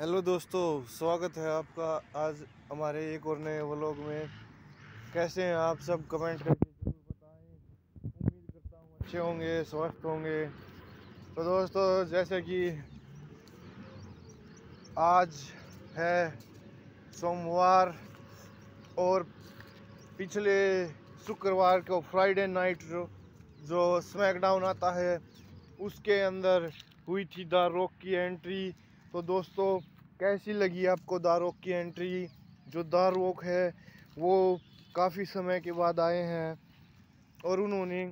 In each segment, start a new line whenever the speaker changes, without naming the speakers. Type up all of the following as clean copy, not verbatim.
Hello दोस्तों, स्वागत है आपका आज हमारे एक और नए व्लॉग में। कैसे हैं आप सब? कमेंट करके जरूर बताएं। उम्मीद करता हूँ अच्छे होंगे, स्वस्थ होंगे। तो दोस्तों, जैसे कि आज है सोमवार और पिछले शुक्रवार को फ्राइडे नाइट जो स्मैकडाउन आता है उसके अंदर हुई थी द रॉक की एंट्री। तो दोस्तों, कैसी लगी आपको द रॉक की एंट्री? जो द रॉक है वो काफ़ी समय के बाद आए हैं और उन्होंने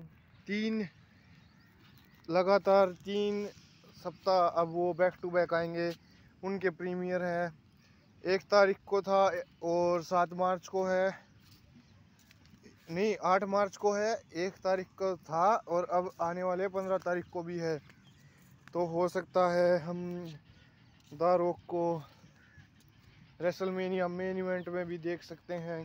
लगातार 3 सप्ताह अब वो बैक टू बैक आएंगे। उनके प्रीमियर है 1 तारीख को था और 7 मार्च को है, नहीं 8 मार्च को है, 1 तारीख को था और अब आने वाले 15 तारीख को भी है। तो हो सकता है हम द रॉक को रेसलमेनिया मेन इवेंट में भी देख सकते हैं।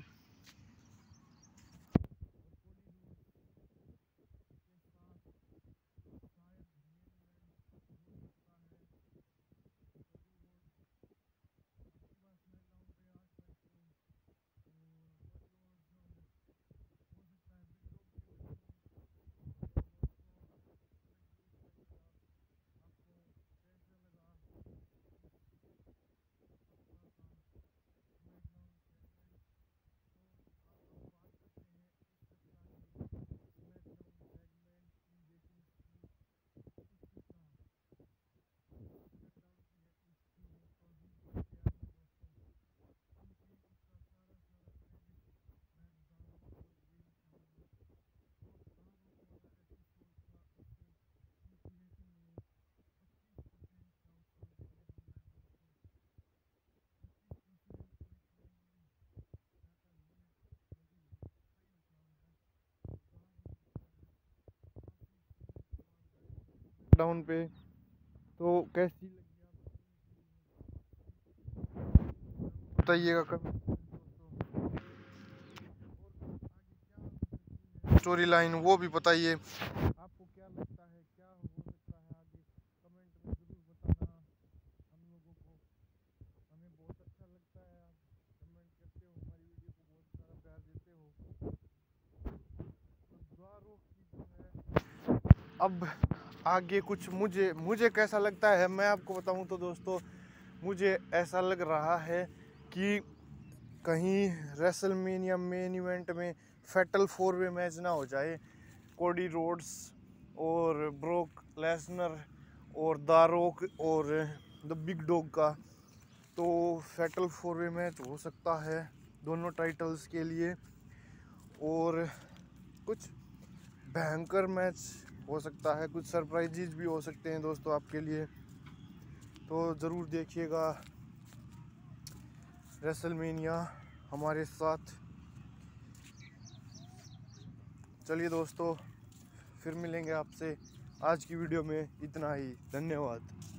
डाउन पे तो कैसी लगी बताइएगा कभी। स्टोरी लाइन वो भी बताइए, आपको क्या लगता है क्या हो सकता है आगे? कमेंट में ज़रूर बताना हम लोगों को। हमें बहुत अच्छा लगता है, आप कमेंट करते हो, हमारी वीडियो को बहुत सारा प्यार देते हो। तो द्वारों की जो है अब आगे कुछ मुझे कैसा लगता है मैं आपको बताऊं तो दोस्तों, मुझे ऐसा लग रहा है कि कहीं रेसलमेनिया मेन इवेंट में फैटल 4 वे मैच ना हो जाए कोडी रोड्स और ब्रोक लेसनर और द रॉक और द बिग डॉग का। तो फैटल 4 वे मैच हो सकता है दोनों टाइटल्स के लिए और कुछ भयंकर मैच हो सकता है, कुछ सरप्राइजेज भी हो सकते हैं दोस्तों आपके लिए। तो ज़रूर देखिएगा रेसलमेनिया हमारे साथ। चलिए दोस्तों, फिर मिलेंगे आपसे। आज की वीडियो में इतना ही। धन्यवाद।